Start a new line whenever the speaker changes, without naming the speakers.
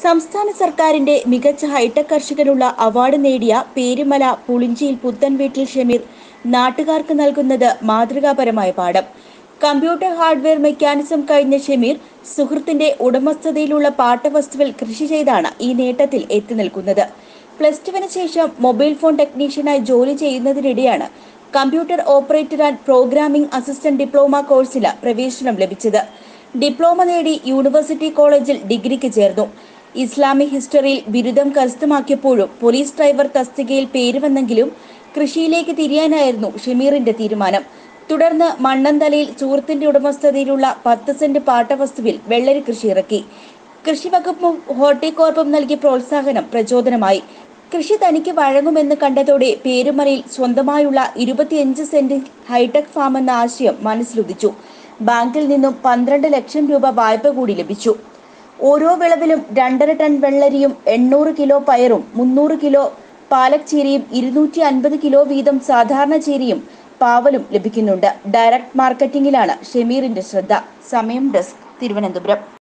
സംസ്ഥാന സർക്കാരിന്റെ മികച്ച ഹൈടെക് കർഷകനുള്ള അവാർഡ് നേടിയ പേരുമല പുളിഞ്ചിയിൽ പുത്തൻവീട്ടിൽ ഷമീർ നാട്ടുകാർക്ക് നൽകുന്നത് മാതൃകാപരമായ പാഠം. കമ്പ്യൂട്ടർ ഹാർഡ്വെയർ മെക്കാനിസം കഴിഞ്ഞ ഷമീർ സുഹൃത്തിന്റെ ഉടമസ്ഥതയിലുള്ള പാട്ടവസ്തുവിൽ കൃഷി ചെയ്താണ് ഈ നേട്ടത്തിൽ എത്തി നിൽക്കുന്നത്. പ്ലസ് ടുവിന് ശേഷം മൊബൈൽ ഫോൺ ടെക്നീഷ്യനായി ജോലി ചെയ്യുന്നതിനിടെയാണ് computer operator and programming assistant diploma കോഴ്സിൽ പ്രവേശനം ലഭിച്ചത്. ഡിപ്ലോമ നേടി യൂണിവേഴ്സിറ്റി കോളേജിൽ ഡിഗ്രിക്ക് ചേർന്നു. ഇസ്ലാമിക് ഹിസ്റ്ററിയിൽ ബിരുദം കരസ്ഥമാക്കിയപ്പോഴും പോലീസ് ഡ്രൈവർ തസ്തികയിൽ പേര് വന്നെങ്കിലും കൃഷിയിലേക്ക് തിരിയാനായിരുന്നു ഷമീറിന്റെ തീരുമാനം. തുടർന്ന് മണ്ണന്തലയിൽ സുഹൃത്തിന്റെ ഉടമസ്ഥതയിലുള്ള 10 സെന്റ് പാട്ടവസ്തുവിൽ വെള്ളരി കൃഷി ഇറക്കി. കൃഷി വകുപ്പും ഹോർട്ടികോർപ്പും നൽകിയ പ്രോത്സാഹനം പ്രചോദനമായി. കൃഷി തനിക്ക് വഴങ്ങുമെന്ന് കണ്ടതോടെ പേരുമലയിൽ സ്വന്തമായുള്ള 25 സെന്റ് ഹൈടെക് ഫാം എന്ന ആശയം മനസ്സിലുദിച്ചു. ബാങ്കിൽ നിന്നും 12 ലക്ഷം രൂപ വായ്പ കൂടി ലഭിച്ചു. ഓരോ വിളവിലും 2.5 ടൺ വെള്ളരിയും 800 കിലോ പയറും 300 കിലോ പാലക് ചീരയും 250 കിലോ വീതം സാധാരണ ചീരയും പാവലും ലഭിക്കുന്നുണ്ട്. ഡയറക്ട് മാർക്കറ്റിംഗിലാണ് ഷമീറിന്റെ ശ്രദ്ധ. സമയം ഡെസ്ക്, തിരുവനന്തപുരം.